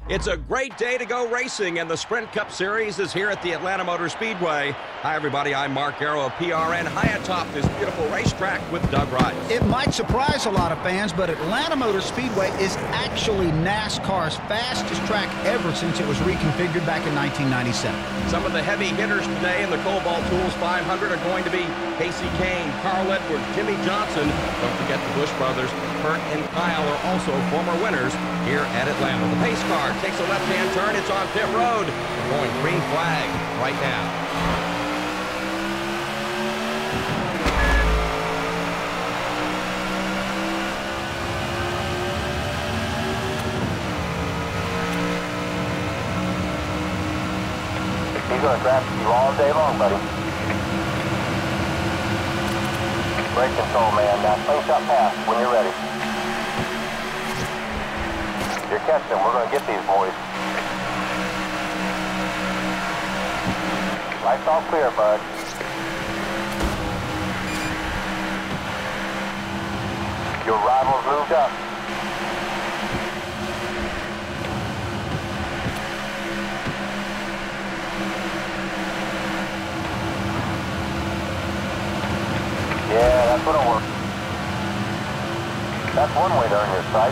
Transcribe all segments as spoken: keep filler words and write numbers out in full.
It's a great day to go racing, and the Sprint Cup Series is here at the Atlanta Motor Speedway. Hi, everybody. I'm Mark Arrow of P R N, high atop this beautiful racetrack with Doug Rice. It might surprise a lot of fans, but Atlanta Motor Speedway is actually NASCAR's fastest track ever since it was reconfigured back in nineteen ninety-seven. Some of the heavy hitters today in the Cobalt Tools five hundred are going to be Casey Kane, Carl Edwards, Jimmy Johnson. Don't forget the Busch brothers, Kurt and Kyle, are also former winners here at Atlanta. The pace car takes a left-hand turn. It's on pit road. We're going green flag right now. He's going to traffic you all day long, buddy. Brake control, man. Now slingshot pass when you're ready. You're catching them. We're going to get these boys. Lights all clear, bud. Your rivals moved up. Yeah, that's what'll work. That's one way to earn your stripes.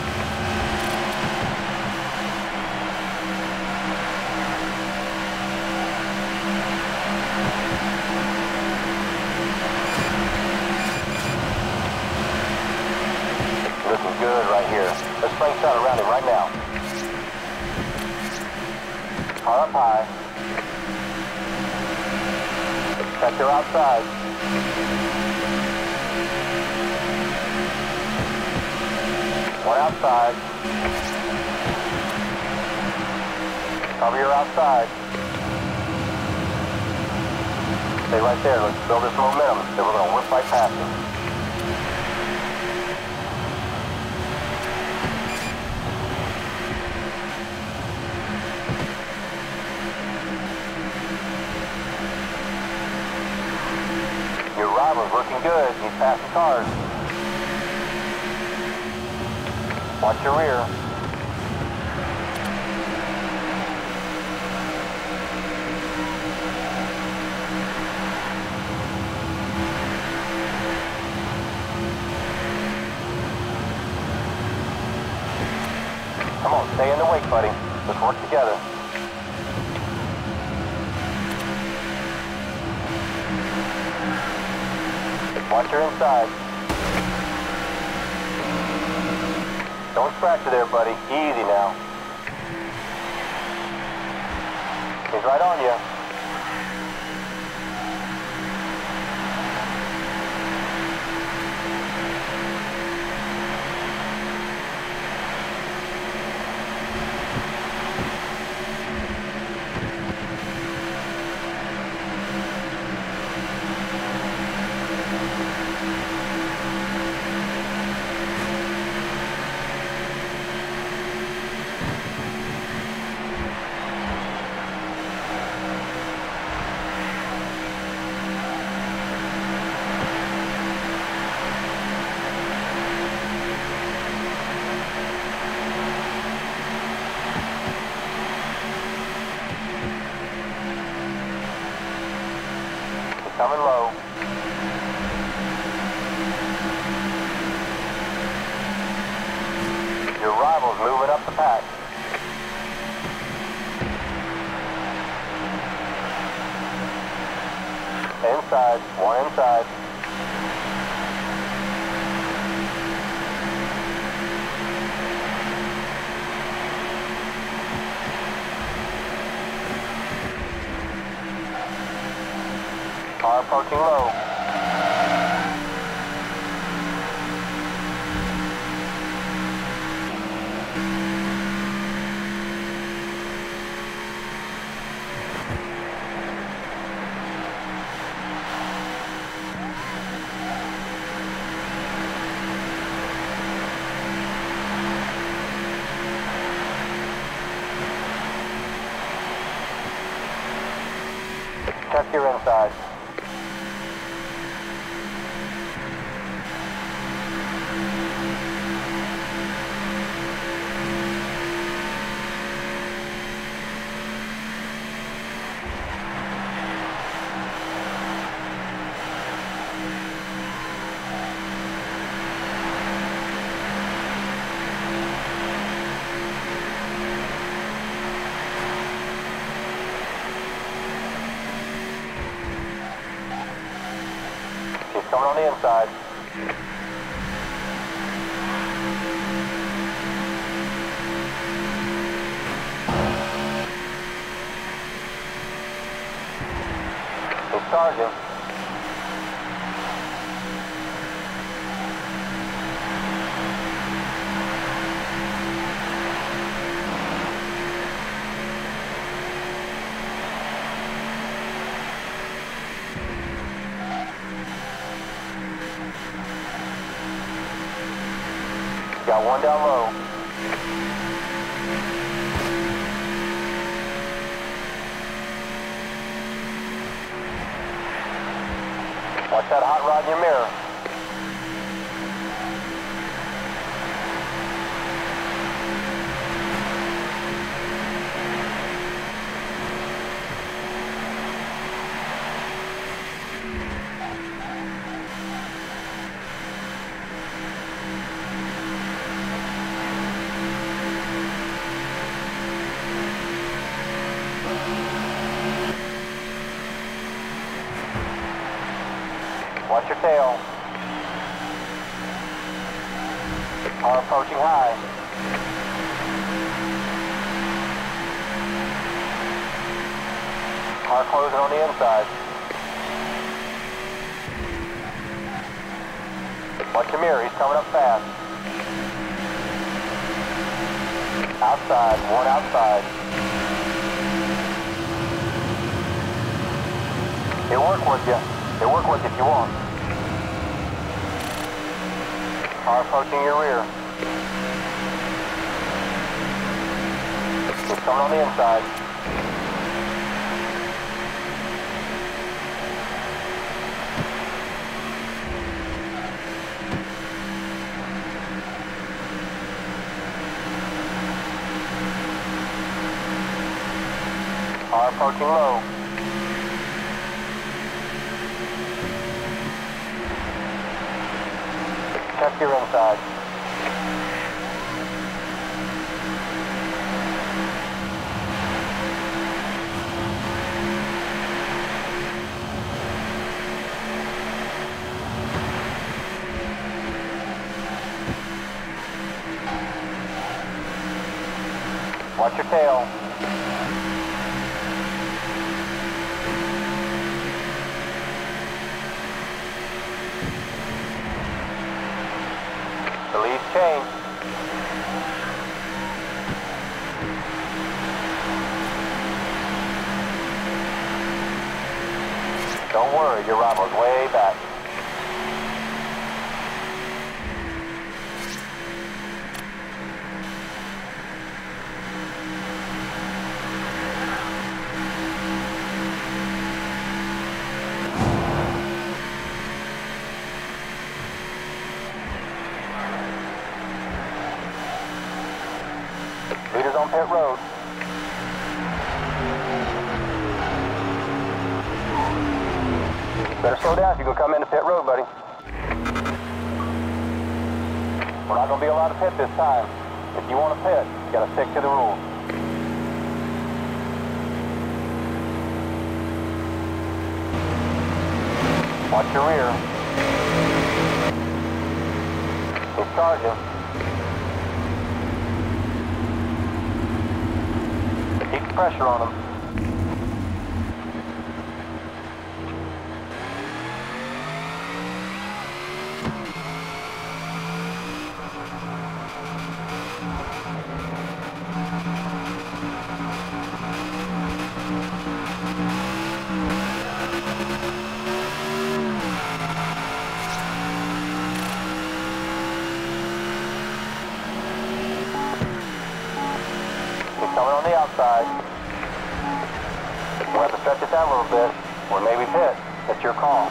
Looking good right here. Let's slingshot around him right now. Car up high. Check your outside. One outside. Cover your outside. Stay right there. Let's build this momentum. Then we're going to whip right past him. Your rival's looking good. He's passing cars. Watch your rear. Come on, stay in the wake, buddy. Let's work together. Watch your inside. Don't scratch it there, buddy. Easy now. He's right on you. Coming low. Your rival's moving up the pack. Inside, one inside. Car approaching low. Check your inside. coming on the inside. He's charging. Got one down low. Watch that hot rod in your mirror. Watch your tail. Car approaching high. Car closing on the inside. Watch your mirror, he's coming up fast. Outside, one outside. He'll work with you. He'll work with you if you want. Car approaching your rear. He's coming on the inside. Car approaching low. Check your inside. Watch your tail. The lead's changed. Don't worry, your rival's way back. Leaders on pit road. Better slow down if you can come into pit road, buddy. We're not going to be allowed to pit this time. If you want to pit, you got to stick to the rules. Watch your rear. He's charging. Keep the pressure on him. He's coming on the outside. We'll have to stretch it out a little bit, or maybe pit. It's your call.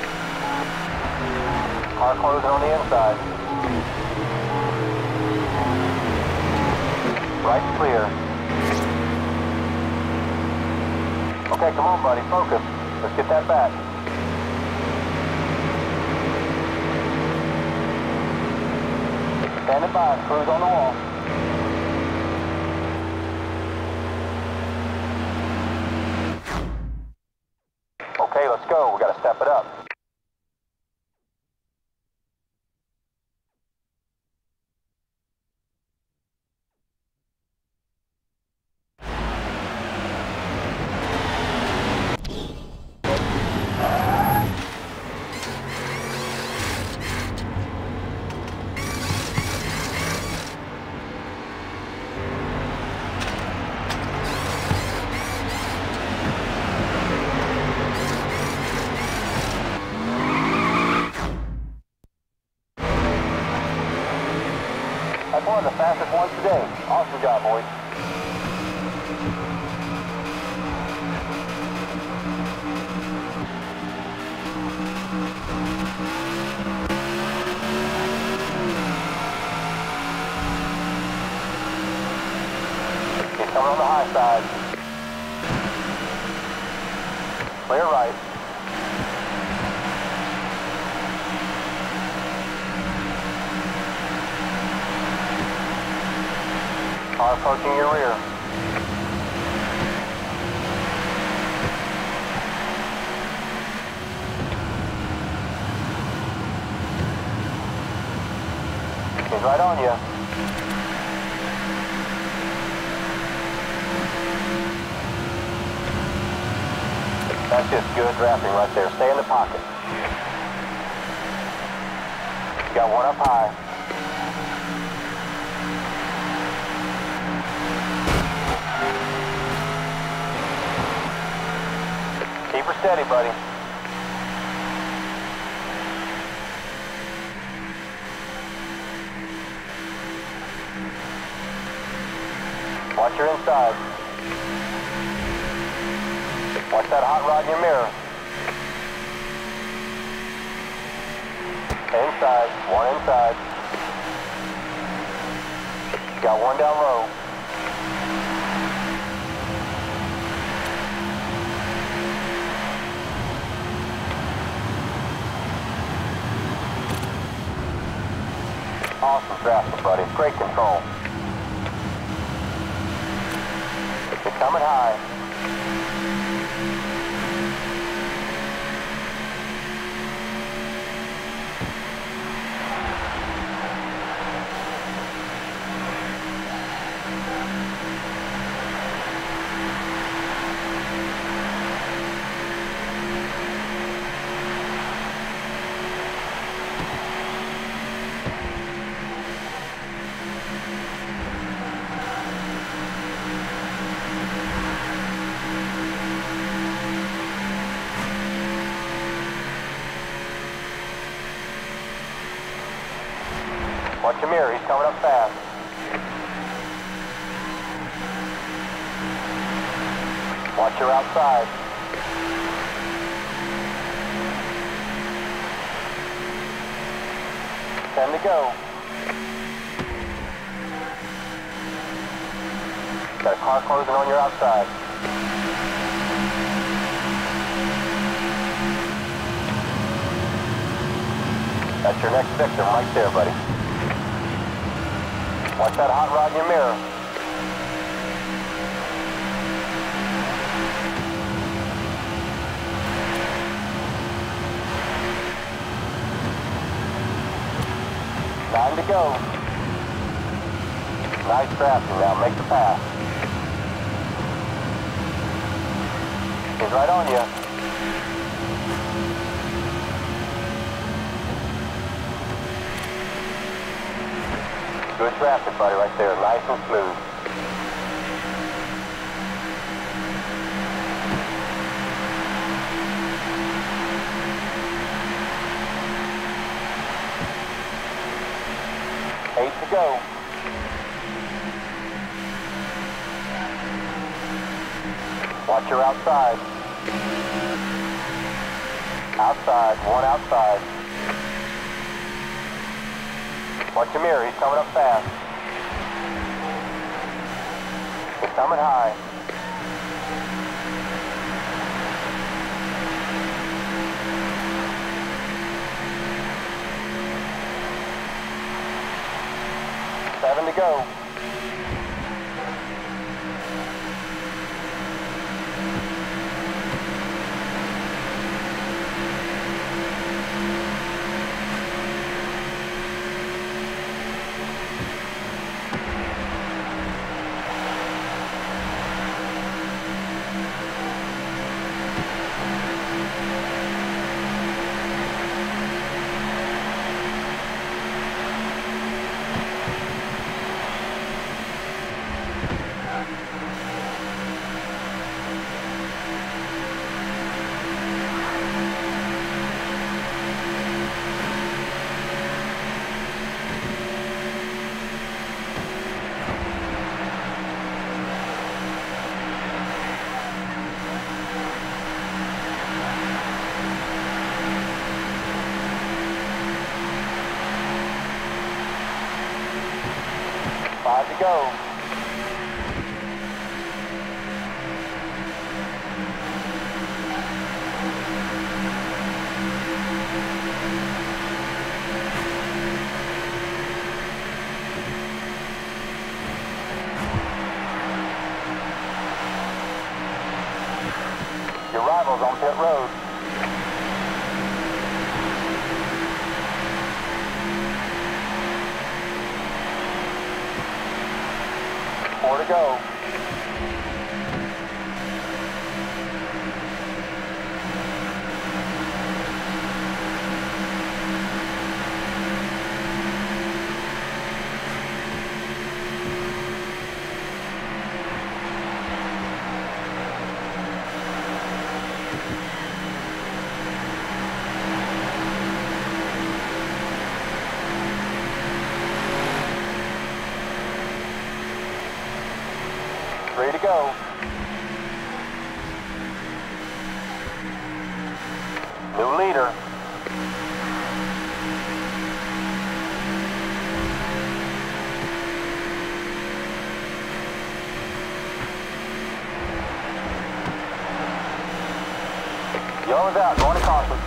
Car closing on the inside. Right clear. Okay, come on, buddy. Focus. Let's get that back. Standing by. Cruise on the wall. Okay, let's go. We got to step it up. First one, the fastest one today. Awesome job, boys. He's coming on the high side. Clear right. Car approaching your rear. He's right on you. That's just good drafting right there. Stay in the pocket. Got one up high. Keep her steady, buddy. Watch your inside. Watch that hot rod in your mirror. Inside, one inside. Got one down low. Awesome drafting, buddy. Great control. You're coming high. Watch your mirror, he's coming up fast. Watch your outside. Ten to go. Got a car closing on your outside. That's your next victim right there, buddy. Watch that hot rod in your mirror. Time to go. Nice drafting now. Make the pass. He's right on you. Good drafted, buddy, right there. Nice and smooth. Eight to go. Watch your outside. Outside, one outside. Watch your mirror, he's coming up fast. He's coming high. Seven to go. to go. Your rival's on pit road. Four to go. Three to go. New leader. Yellow's out, going to caution.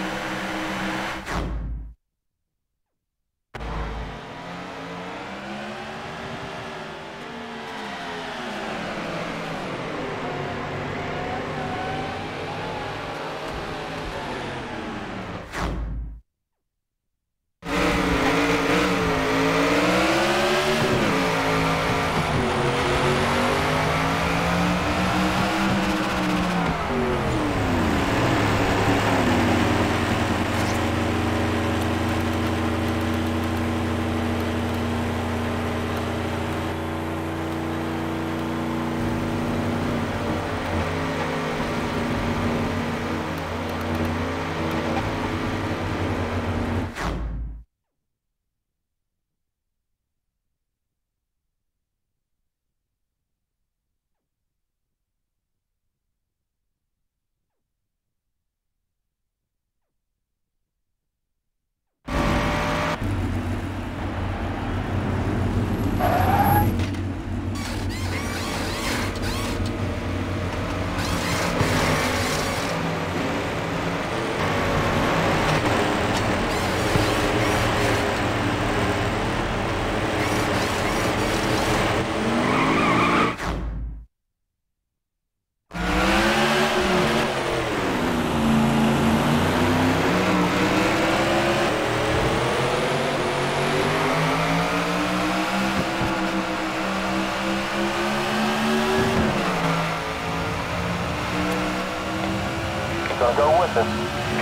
Gonna go with it.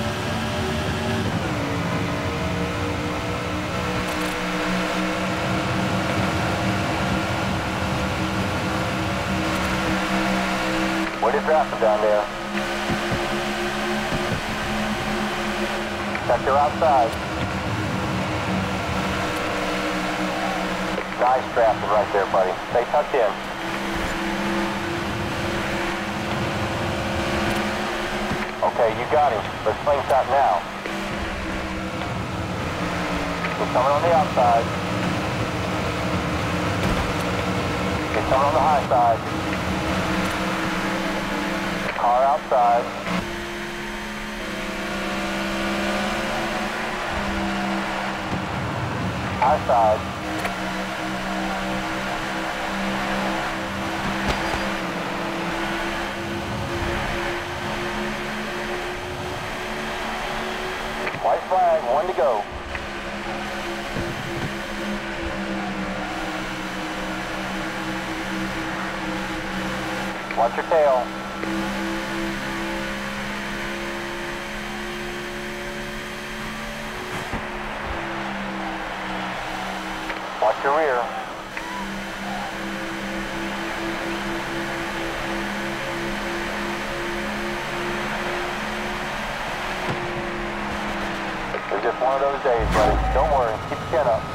Way to draft him down there. Check your outside. Nice drafting right there, buddy. Stay tucked in. Okay, you got him. Let's slingshot now. He's coming on the outside. He's coming on the high side. Car outside. High side. White flag, one to go. Watch your tail. Watch your rear. It's just one of those days, buddy. Don't worry. Keep your chin up.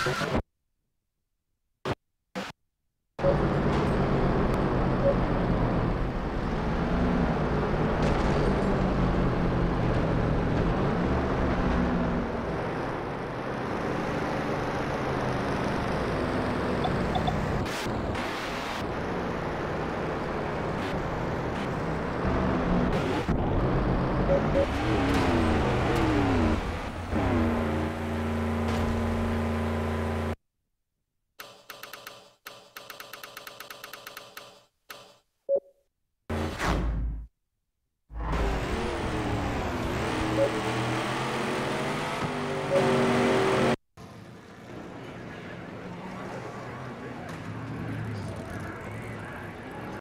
Thank you.